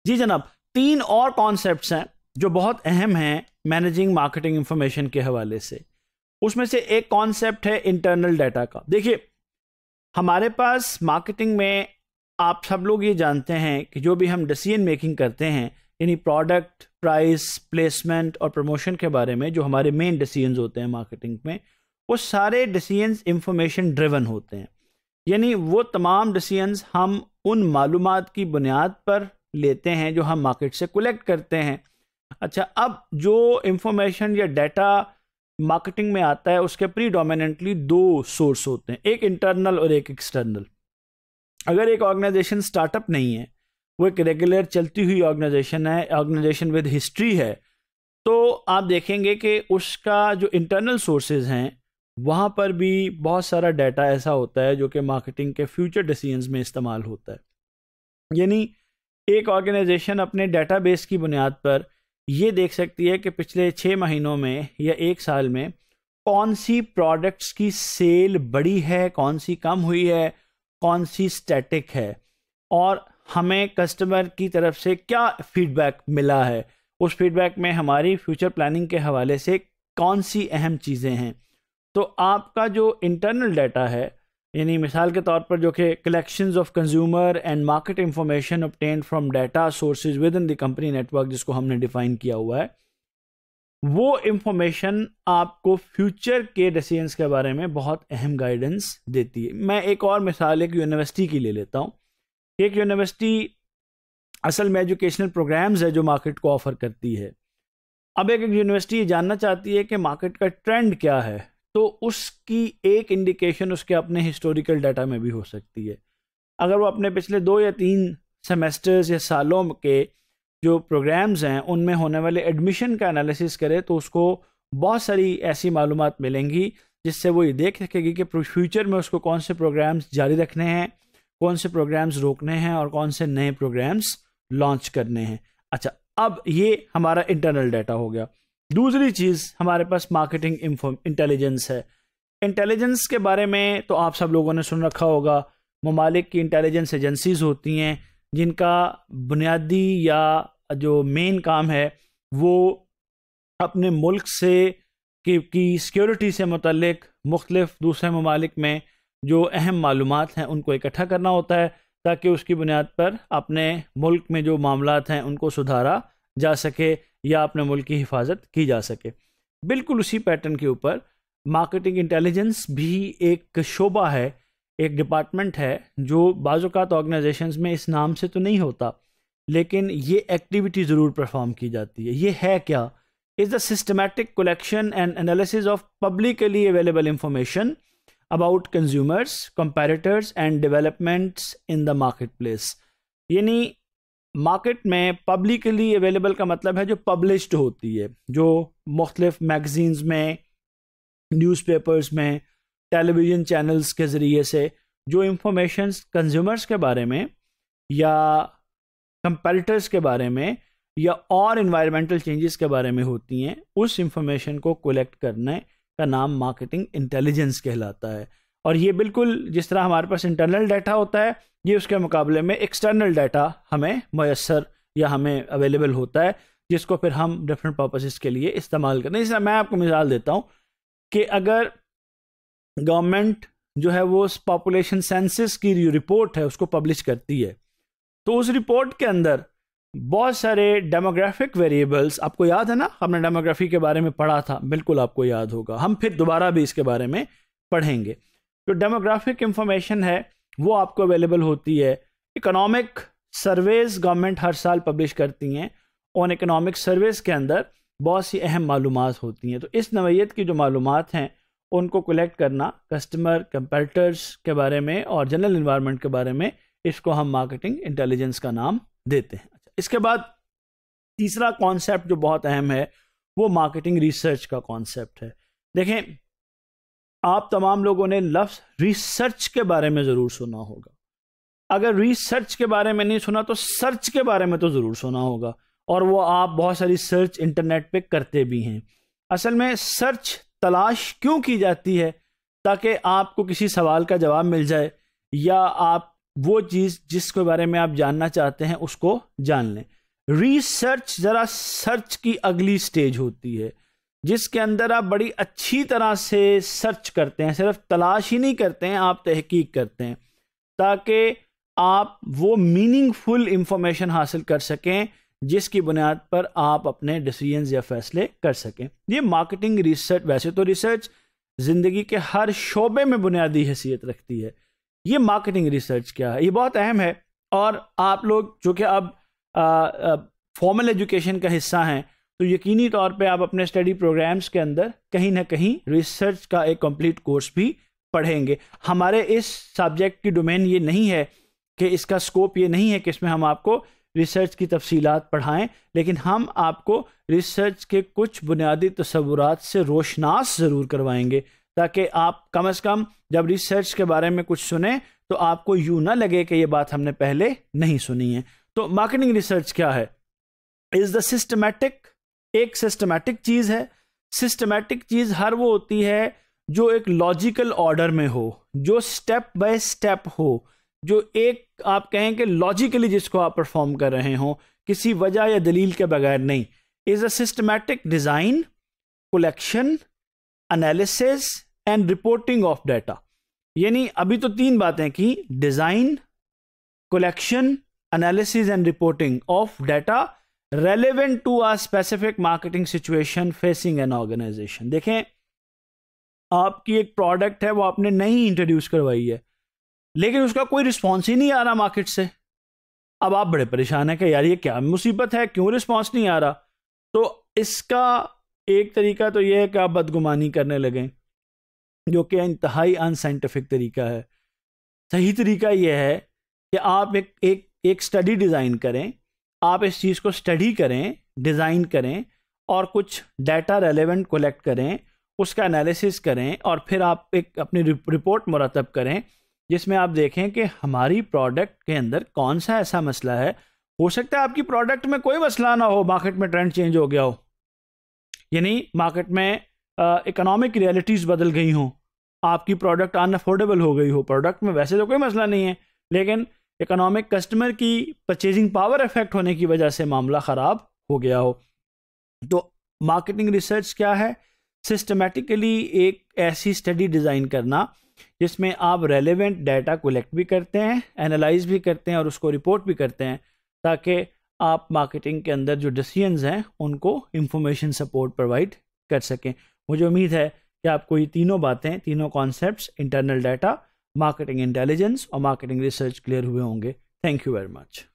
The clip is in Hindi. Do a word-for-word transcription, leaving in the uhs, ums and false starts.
जी जनाब, तीन और कॉन्सेप्ट्स हैं जो बहुत अहम हैं मैनेजिंग मार्केटिंग इंफॉर्मेशन के हवाले से। उसमें से एक कॉन्सेप्ट है इंटरनल डाटा का। देखिए, हमारे पास मार्केटिंग में आप सब लोग ये जानते हैं कि जो भी हम डिसीजन मेकिंग करते हैं, यानी प्रोडक्ट, प्राइस, प्लेसमेंट और प्रमोशन के बारे में, जो हमारे मेन डिसीजंस होते हैं मार्केटिंग में, वो सारे डिसीजंस इंफॉर्मेशन ड्रिवन होते हैं। यानी वो तमाम डिसीजंस हम उन मालूमात की बुनियाद पर लेते हैं जो हम मार्केट से कलेक्ट करते हैं। अच्छा, अब जो इंफॉर्मेशन या डाटा मार्केटिंग में आता है उसके प्रीडोमिनेंटली दो सोर्स होते हैं, एक इंटरनल और एक एक्सटर्नल। अगर एक ऑर्गेनाइजेशन स्टार्टअप नहीं है, वो एक रेगुलर चलती हुई ऑर्गेनाइजेशन है, ऑर्गेनाइजेशन विद हिस्ट्री है, तो आप देखेंगे कि उसका जो इंटरनल सोर्सेज हैं वहाँ पर भी बहुत सारा डाटा ऐसा होता है जो कि मार्केटिंग के फ्यूचर डिसीजंस में इस्तेमाल होता है। यानी एक ऑर्गेनाइजेशन अपने डाटाबेस की बुनियाद पर ये देख सकती है कि पिछले छः महीनों में या एक साल में कौन सी प्रोडक्ट्स की सेल बढ़ी है, कौन सी कम हुई है, कौन सी स्टैटिक है, और हमें कस्टमर की तरफ से क्या फीडबैक मिला है। उस फीडबैक में हमारी फ्यूचर प्लानिंग के हवाले से कौन सी अहम चीज़ें हैं। तो आपका जो इंटरनल डाटा है, यानी मिसाल के तौर पर जो कि collections of consumer and market information obtained from data sources within the company network, जिसको हमने डिफाइन किया हुआ है, वो इंफॉर्मेशन आपको फ्यूचर के डिसीजंस के बारे में बहुत अहम गाइडेंस देती है। मैं एक और मिसाल एक यूनिवर्सिटी की ले लेता हूँ। एक यूनिवर्सिटी असल में एजुकेशनल प्रोग्राम्स है जो मार्केट को ऑफर करती है। अब एक यूनिवर्सिटी ये जानना चाहती है कि मार्केट का ट्रेंड क्या है, तो उसकी एक इंडिकेशन उसके अपने हिस्टोरिकल डाटा में भी हो सकती है। अगर वो अपने पिछले दो या तीन सेमेस्टर्स या सालों के जो प्रोग्राम्स हैं उनमें होने वाले एडमिशन का एनालिसिस करे, तो उसको बहुत सारी ऐसी मालूमात मिलेंगी जिससे वो ये देख सकेगी कि फ्यूचर में उसको कौन से प्रोग्राम्स जारी रखने हैं, कौन से प्रोग्राम्स रोकने हैं और कौन से नए प्रोग्राम्स लॉन्च करने हैं। अच्छा, अब ये हमारा इंटरनल डाटा हो गया। दूसरी चीज़ हमारे पास मार्केटिंग इंटेलिजेंस है। इंटेलिजेंस के बारे में तो आप सब लोगों ने सुन रखा होगा। ममालिक की इंटेलिजेंस एजेंसीज होती हैं जिनका बुनियादी या जो मेन काम है वो अपने मुल्क से की, की सिक्योरिटी से मुतल्लिक मुख्तलिफ दूसरे ममालिक में जो अहम मालूमात हैं उनको इकट्ठा करना होता है, ताकि उसकी बुनियाद पर अपने मुल्क में जो मामलात हैं उनको सुधारा जा सके या अपने मुल्क की हिफाजत की जा सके। बिल्कुल उसी पैटर्न के ऊपर मार्केटिंग इंटेलिजेंस भी एक शोबा है, एक डिपार्टमेंट है जो बाज़-औक़ात ऑर्गेनाइजेशंस में इस नाम से तो नहीं होता, लेकिन ये एक्टिविटी ज़रूर परफॉर्म की जाती है। ये है क्या? Is the systematic collection and analysis of publicly available information about consumers, comparators and developments in the marketplace. यानी मार्केट में पब्लिकली अवेलेबल का मतलब है जो पब्लिश्ड होती है, जो मुख्तलिफ मैगजीन्स में, न्यूज़पेपर्स में, टेलीविज़न चैनल्स के ज़रिए से जो इंफॉर्मेशन कंज्यूमर्स के बारे में या कंपैरेटर्स के बारे में या और इन्वायरमेंटल चेंजेस के बारे में होती हैं, उस इंफॉर्मेशन को कलेक्ट करने का नाम मार्केटिंग इंटेलिजेंस कहलाता है। और ये बिल्कुल जिस तरह हमारे पास इंटरनल डाटा होता है, ये उसके मुकाबले में एक्सटर्नल डाटा हमें मयसर या हमें अवेलेबल होता है, जिसको फिर हम डिफरेंट पर्पसेस के लिए इस्तेमाल करते हैं। इसलिए मैं आपको मिसाल देता हूँ कि अगर गवर्नमेंट जो है वो पॉपुलेशन सेंसस की रिपोर्ट है उसको पब्लिश करती है, तो उस रिपोर्ट के अंदर बहुत सारे डेमोग्राफिक वेरिएबल्स, आपको याद है ना, हमने डेमोग्राफी के बारे में पढ़ा था, बिल्कुल आपको याद होगा, हम फिर दोबारा भी इसके बारे में पढ़ेंगे। जो डेमोग्राफिक इंफॉर्मेशन है वो आपको अवेलेबल होती है। इकोनॉमिक सर्वेज गवर्नमेंट हर साल पब्लिश करती हैं, उन इकोनॉमिक सर्वेज के अंदर बहुत सी अहम मालूमात होती हैं। तो इस नवैयत की जो मालूमात हैं उनको कलेक्ट करना कस्टमर, कंपैरेटर्स के बारे में और जनरल इन्वायरमेंट के बारे में, इसको हम मार्केटिंग इंटेलिजेंस का नाम देते हैं। इसके बाद तीसरा कॉन्सेप्ट जो बहुत अहम है वो मार्केटिंग रिसर्च का कॉन्सेप्ट है। देखें, आप तमाम लोगों ने लफ्ज़ रिसर्च के बारे में ज़रूर सुना होगा। अगर रिसर्च के बारे में नहीं सुना तो सर्च के बारे में तो ज़रूर सुना होगा, और वो आप बहुत सारी सर्च इंटरनेट पे करते भी हैं। असल में सर्च तलाश क्यों की जाती है? ताकि आपको किसी सवाल का जवाब मिल जाए या आप वो चीज़ जिसके बारे में आप जानना चाहते हैं उसको जान लें। रिसर्च जरा सर्च की अगली स्टेज होती है, जिसके अंदर आप बड़ी अच्छी तरह से सर्च करते हैं, सिर्फ तलाश ही नहीं करते हैं, आप तहकीक करते हैं ताकि आप वो मीनिंगफुल इंफॉर्मेशन हासिल कर सकें जिसकी बुनियाद पर आप अपने डिसीजंस या फैसले कर सकें। ये मार्केटिंग रिसर्च, वैसे तो रिसर्च जिंदगी के हर शोबे में बुनियादी हैसियत रखती है, ये मार्केटिंग रिसर्च क्या है, ये बहुत अहम है। और आप लोग जो कि अब फॉर्मल एजुकेशन का हिस्सा हैं, तो यकीनी तौर पे आप अपने स्टडी प्रोग्राम्स के अंदर कहीं ना कहीं रिसर्च का एक कंप्लीट कोर्स भी पढ़ेंगे। हमारे इस सब्जेक्ट की डोमेन ये नहीं है कि इसका स्कोप ये नहीं है कि इसमें हम आपको रिसर्च की तफसीलात पढ़ाएं, लेकिन हम आपको रिसर्च के कुछ बुनियादी तसव्वुरात से रोशनास ज़रूर करवाएंगे ताकि आप कम अज़ कम जब रिसर्च के बारे में कुछ सुने तो आपको यूँ ना लगे कि ये बात हमने पहले नहीं सुनी है। तो मार्केटिंग रिसर्च क्या है? इज़ द सिस्टमैटिक, एक सिस्टमैटिक चीज़ है। सिस्टमैटिक चीज़ हर वो होती है जो एक लॉजिकल ऑर्डर में हो, जो स्टेप बाय स्टेप हो, जो एक आप कहें कि लॉजिकली जिसको आप परफॉर्म कर रहे हो, किसी वजह या दलील के बगैर नहीं। Is a systematic design, collection, analysis and reporting of data. यानी अभी तो तीन बातें की, design, collection, analysis and reporting of data relevant to a specific marketing situation facing an organisation. देखें, आपकी एक प्रोडक्ट है, वो आपने नहीं इंट्रोड्यूस करवाई है, लेकिन उसका कोई रिस्पॉन्स ही नहीं आ रहा मार्केट से। अब आप बड़े परेशान हैं कि यार ये क्या मुसीबत है, क्यों रिस्पॉन्स नहीं आ रहा। तो इसका एक तरीका तो यह है कि आप बदगुमानी करने लगें, जो कि इंतहाई अनसाइंटिफिक तरीका है। सही तरीका यह है कि आप एक एक एक स्टडी डिज़ाइन करें, आप इस चीज़ को स्टडी करें, डिज़ाइन करें और कुछ डाटा रेलेवेंट कलेक्ट करें, उसका एनालिसिस करें और फिर आप एक अपनी रिपोर्ट मुरतब करें जिसमें आप देखें कि हमारी प्रोडक्ट के अंदर कौन सा ऐसा मसला है। हो सकता है आपकी प्रोडक्ट में कोई मसला ना हो, मार्केट में ट्रेंड चेंज हो गया हो, यानी मार्केट में इकोनॉमिक रियलिटीज़ बदल गई हों, आपकी प्रोडक्ट अनअफोर्डेबल हो गई हो। प्रोडक्ट में वैसे तो कोई मसला नहीं है, लेकिन इकोनॉमिक कस्टमर की परचेजिंग पावर इफेक्ट होने की वजह से मामला ख़राब हो गया हो। तो मार्केटिंग रिसर्च क्या है? सिस्टमेटिकली एक ऐसी स्टडी डिज़ाइन करना जिसमें आप रेलेवेंट डाटा कलेक्ट भी करते हैं, एनालाइज भी करते हैं और उसको रिपोर्ट भी करते हैं, ताकि आप मार्केटिंग के अंदर जो डिसीजंस हैं उनको इंफॉर्मेशन सपोर्ट प्रोवाइड कर सकें। मुझे उम्मीद है कि आपको ये तीनों बातें, तीनों concepts, internal data, marketing intelligence और मार्केटिंग रिसर्च क्लियर हुए होंगे। Thank you very much.